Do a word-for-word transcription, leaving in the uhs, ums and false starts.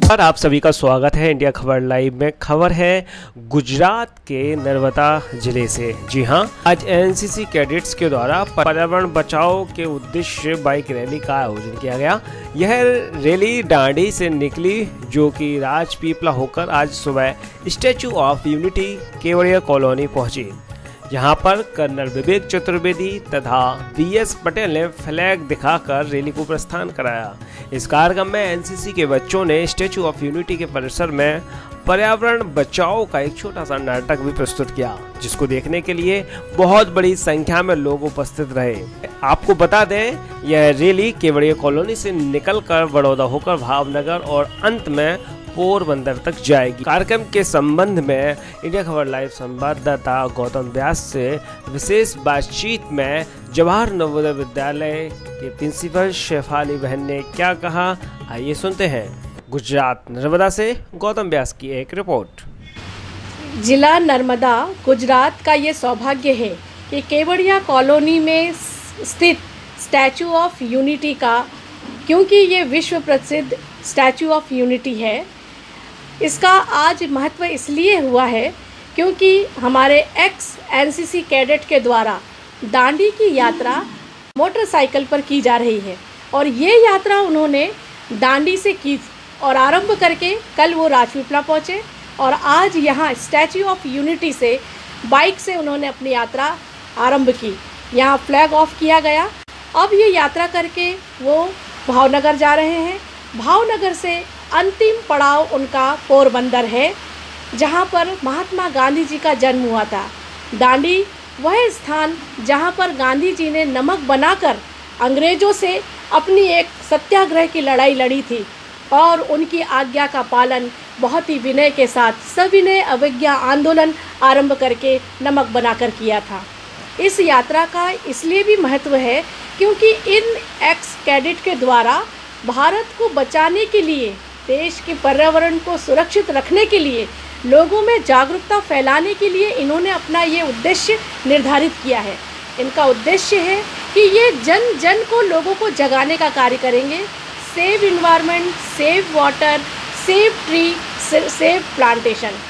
और आप सभी का स्वागत है इंडिया खबर लाइव में। खबर है गुजरात के नर्मदा जिले से। जी हां, आज एनसीसी कैडेट्स के द्वारा पर्यावरण बचाओ के उद्देश्य बाइक रैली का आयोजन किया गया। यह रैली डांडी से निकली, जो कि राजपीपला होकर आज सुबह Statue of Unity Kevadia colony पहुंची। यहाँ पर कर्नल विवेक चतुर्वेदी तथा बी एस पटेल ने फ्लैग दिखाकर रैली को प्रस्थान कराया। इस कार्यक्रम में एनसीसी के बच्चों ने स्टैचू ऑफ यूनिटी के परिसर में पर्यावरण बचाओ का एक छोटा सा नाटक भी प्रस्तुत किया, जिसको देखने के लिए बहुत बड़ी संख्या में लोग उपस्थित रहे। आपको बता दें, यह रैली केवड़िया कॉलोनी से निकलकर बड़ौदा होकर भावनगर और अंत में पोरबंदर तक जाएगी। कार्यक्रम के संबंध में इंडिया खबर लाइव संवाददाता गौतम व्यास से विशेष बातचीत में जवाहर नवोदय विद्यालय के प्रिंसिपल शेफाली बहन ने क्या कहा, आइए सुनते हैं। गुजरात नर्मदा से गौतम व्यास की एक रिपोर्ट। जिला नर्मदा गुजरात का ये सौभाग्य है कि केवड़िया कॉलोनी में स्थित स्टैचू ऑफ यूनिटी का, क्योंकि ये विश्व प्रसिद्ध स्टैचू ऑफ यूनिटी है, इसका आज महत्व इसलिए हुआ है क्योंकि हमारे एक्स एनसीसी कैडेट के द्वारा दांडी की यात्रा मोटरसाइकिल पर की जा रही है। और ये यात्रा उन्होंने दांडी से की और आरंभ करके कल वो राजपीपला पहुँचे और आज यहाँ स्टैचू ऑफ यूनिटी से बाइक से उन्होंने अपनी यात्रा आरंभ की। यहाँ फ्लैग ऑफ किया गया। अब ये यात्रा करके वो भावनगर जा रहे हैं। भावनगर से अंतिम पड़ाव उनका पोरबंदर है, जहाँ पर महात्मा गांधी जी का जन्म हुआ था। दांडी वह स्थान जहाँ पर गांधी जी ने नमक बनाकर अंग्रेज़ों से अपनी एक सत्याग्रह की लड़ाई लड़ी थी और उनकी आज्ञा का पालन बहुत ही विनय के साथ सविनय अवज्ञा आंदोलन आरंभ करके नमक बनाकर किया था। इस यात्रा का इसलिए भी महत्व है क्योंकि इन एक्स कैडेट के द्वारा भारत को बचाने के लिए, देश के पर्यावरण को सुरक्षित रखने के लिए, लोगों में जागरूकता फैलाने के लिए इन्होंने अपना ये उद्देश्य निर्धारित किया है। इनका उद्देश्य है कि ये जन जन को, लोगों को जगाने का कार्य करेंगे। Save environment, save water, save tree, save plantation.